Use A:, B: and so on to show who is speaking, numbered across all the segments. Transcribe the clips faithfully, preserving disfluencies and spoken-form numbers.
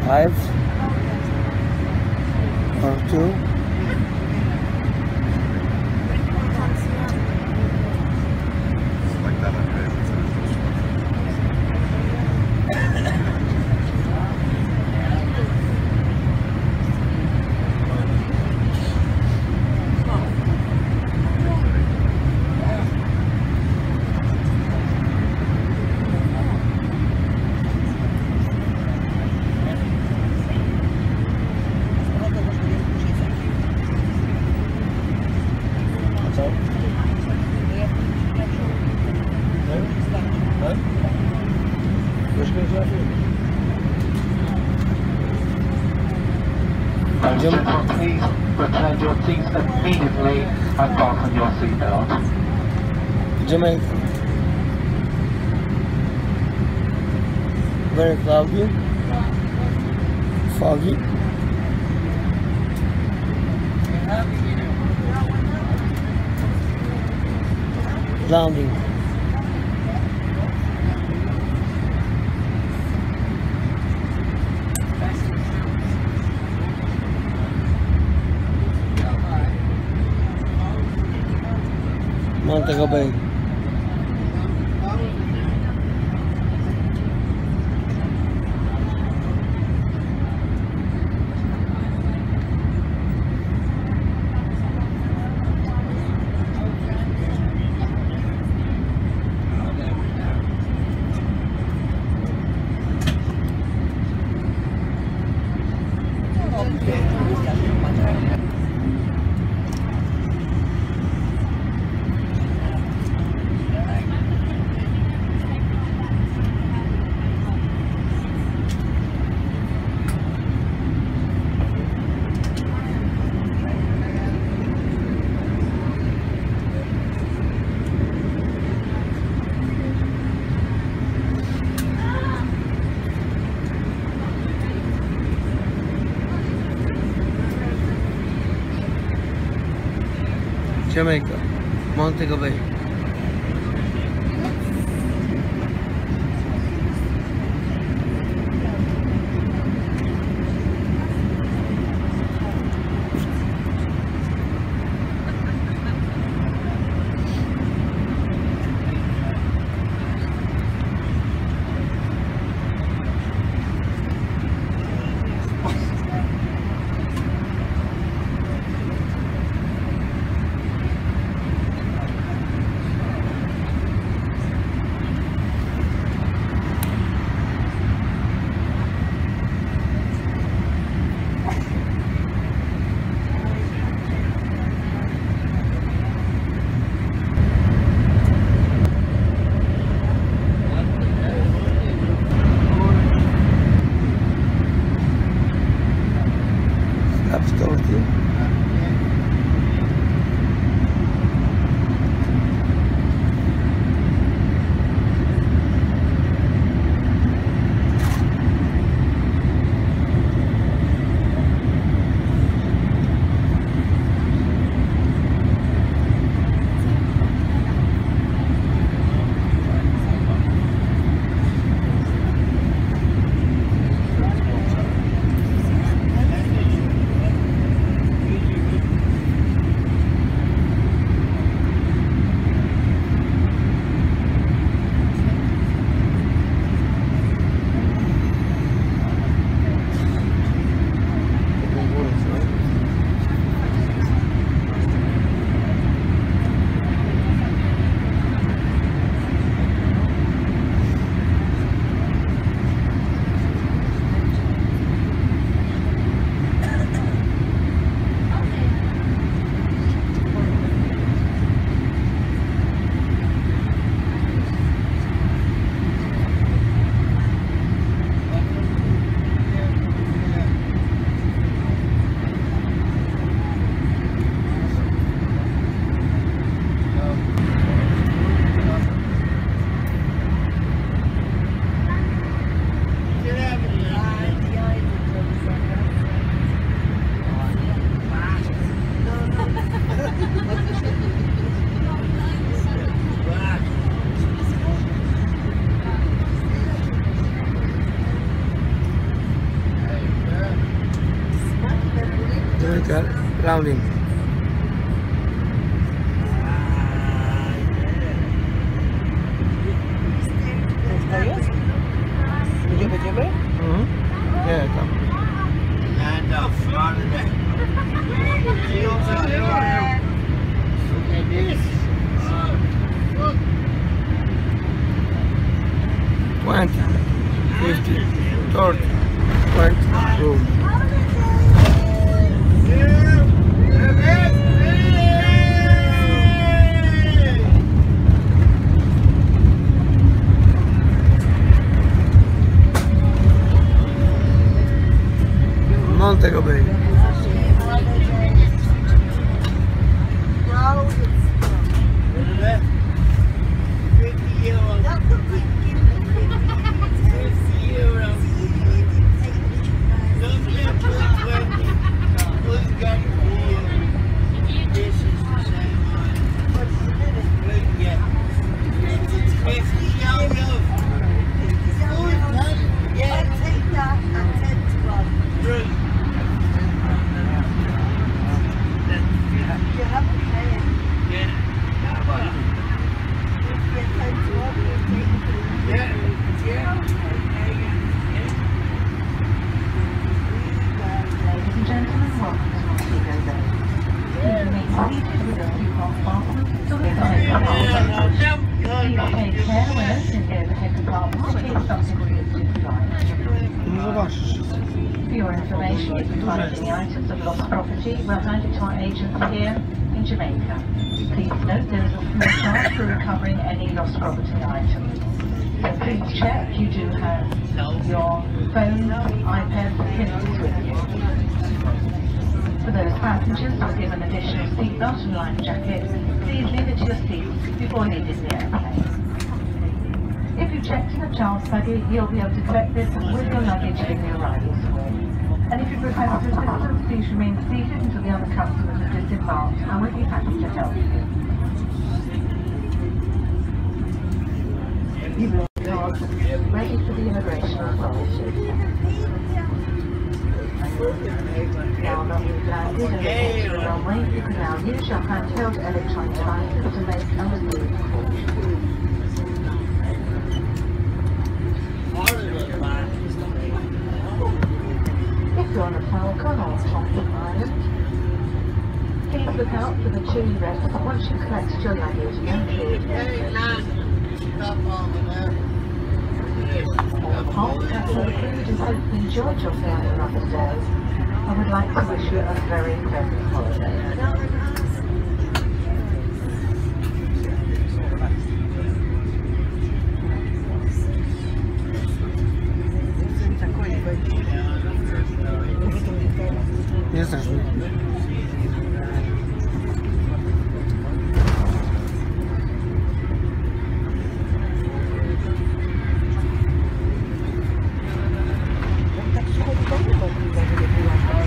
A: five or two.
B: Ladies and gentlemen, please return your seats immediately and fasten your seatbelt.
A: Jamaica. Very cloudy, foggy. Landing. Montego Bay. Jamaica, Montego Bay. Landing.
C: To jest? Gdzie będziemy?
A: Mhm. Nie, tam.
D: Land of Florida.
A: twenty, fifty, thirty, twenty, room. Montego Bay.
E: Ladies and gentlemen, welcome to Montego Bay. Please remain seated with your seatbelt fastened until the time of departure. Please take care when opening the overhead compartment in case something slips inside.
A: No zobaczysz.
E: For your information, if you find any items of lost property, we'll hand it to our agents here in Jamaica. Please note there is a small charge for recovering any lost property items. So please check you do have your phones, iPads, pins with you. For those passengers who are given additional seatbelt and life jacket, please leave it to your seats before leaving the airplane. If you checked in a child's buggy, you'll be able to collect this with your luggage in the arrival hall. And if you request assistance, please remain seated until the other customers have disembarked, and we'll be happy to help you. You will be ready for the immigration authorities. Now that you've landed and returned to the runway, you can now use your handheld electronic devices to make and receive calls. If you're on a Falcon or Thompson Island, please look out for the chilly rest once you've collected your luggage and food. On the whole, that's all the crew just hope you enjoyed your stay on the Rough Stairs. I would like to wish you a very pleasant holiday.
A: Jesteśmy.
C: Tak sucho w domu, bo nie była.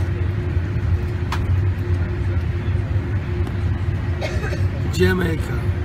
A: Jamaica.